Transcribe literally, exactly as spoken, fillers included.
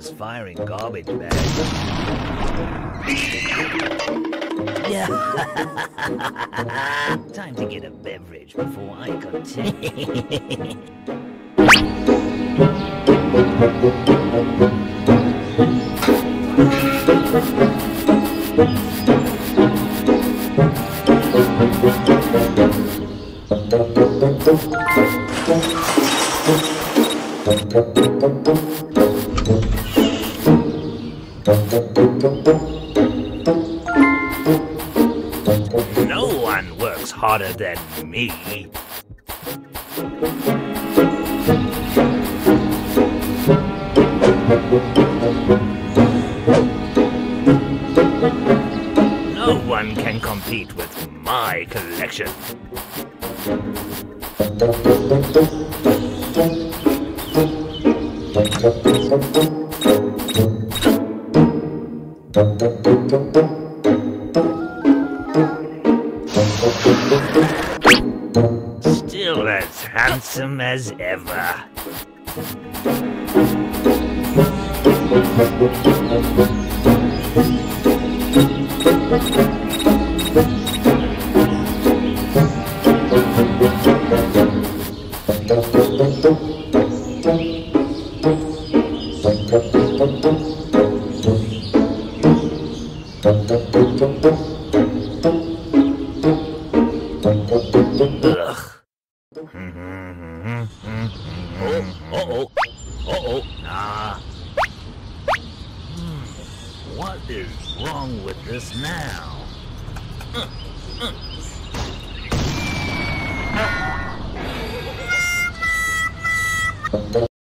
was firing garbage bags. Yeah. Time to get a beverage before I continue. No one works harder than me. No one can compete with my collection. Still as handsome as ever. Ugh. Oh, uh-oh, uh-oh, nah. Hmm. What is wrong with this now? Uh, uh.